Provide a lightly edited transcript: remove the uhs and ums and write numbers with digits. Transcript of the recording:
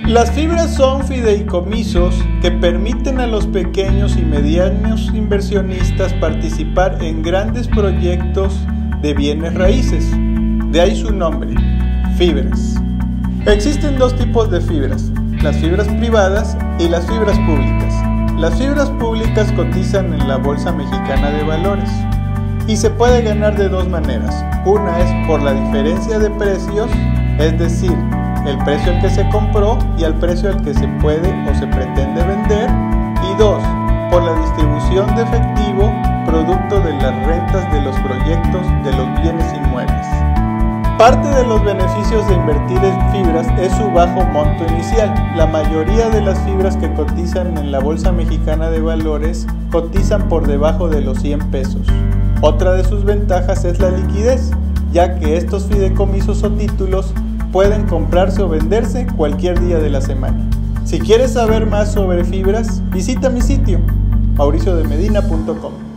Las fibras son fideicomisos que permiten a los pequeños y medianos inversionistas participar en grandes proyectos de bienes raíces. De ahí su nombre, fibras. Existen dos tipos de fibras, las fibras privadas y las fibras públicas. Las fibras públicas cotizan en la Bolsa Mexicana de Valores y se puede ganar de dos maneras. Una es por la diferencia de precios, es decir, el precio al que se compró y al precio al que se puede o se pretende vender. Y dos, por la distribución de efectivo, producto de las rentas de los proyectos de los bienes inmuebles. Parte de los beneficios de invertir en fibras es su bajo monto inicial. La mayoría de las fibras que cotizan en la Bolsa Mexicana de Valores cotizan por debajo de los 100 pesos. Otra de sus ventajas es la liquidez, ya que estos fideicomisos o títulos pueden comprarse o venderse cualquier día de la semana. Si quieres saber más sobre fibras, visita mi sitio mauriciodemedina.com.